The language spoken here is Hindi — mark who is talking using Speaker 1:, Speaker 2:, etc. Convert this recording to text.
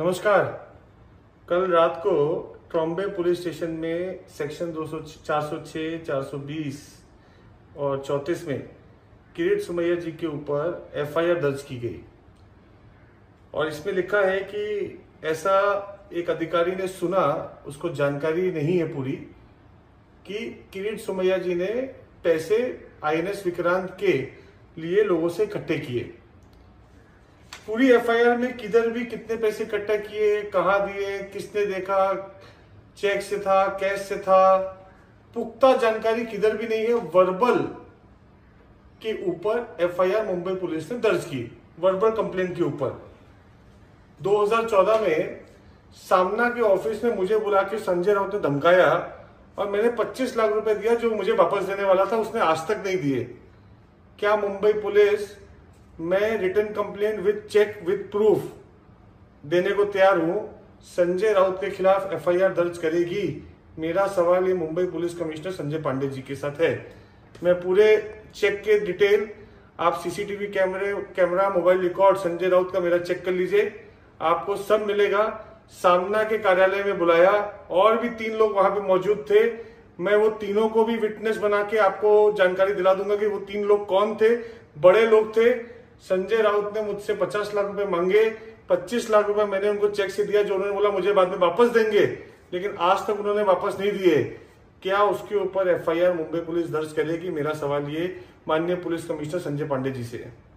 Speaker 1: नमस्कार। कल रात को ट्रॉम्बे पुलिस स्टेशन में सेक्शन 406, 420 और 34 में किरीट सोमैया जी के ऊपर एफआईआर दर्ज की गई और इसमें लिखा है कि ऐसा एक अधिकारी ने सुना, उसको जानकारी नहीं है पूरी, कि किरीट सोमैया जी ने पैसे आईएनएस विक्रांत के लिए लोगों से इकट्ठे किए। पूरी एफआईआर में किधर भी कितने पैसे इकट्ठा किए, कहाँ दिए, किसने देखा, चेक से था, कैश से था, पुख्ता जानकारी किधर भी नहीं है। वर्बल के ऊपर एफआईआर मुंबई पुलिस ने दर्ज की, वर्बल कंप्लेंट के ऊपर। 2014 में सामना के ऑफिस में मुझे बुला के संजय राउत ने धमकाया और मैंने 25 लाख रुपए दिया जो मुझे वापस देने वाला था, उसने आज तक नहीं दिए। क्या मुंबई पुलिस मैं written complaint with cheque with proof देने को तैयार हूं, संजय राउत के खिलाफ एफआईआर दर्ज करेगी? मेरा सवाल ये मुंबई पुलिस कमिश्नर संजय पांडे जी के साथ है। मैं पूरे चेक के डिटेल, आप CCTV camera, mobile record Sanjay Raut का मेरा चेक कर लीजिए, आपको सब मिलेगा। सामना के कार्यालय में बुलाया और भी 3 लोग वहां पे मौजूद थे। मैं वो तीनों को भी विटनेस बना के आपको जानकारी दिला दूंगा कि वो 3 लोग कौन थे। बड़े लोग थे। संजय राउत ने मुझसे 50 लाख रुपए मांगे, 25 लाख रुपए मैंने उनको चेक से दिया, जो उन्होंने बोला मुझे बाद में वापस देंगे, लेकिन आज तक उन्होंने वापस नहीं दिए। क्या उसके ऊपर एफआईआर मुंबई पुलिस दर्ज करेगी? मेरा सवाल ये माननीय पुलिस कमिश्नर संजय पांडे जी से है।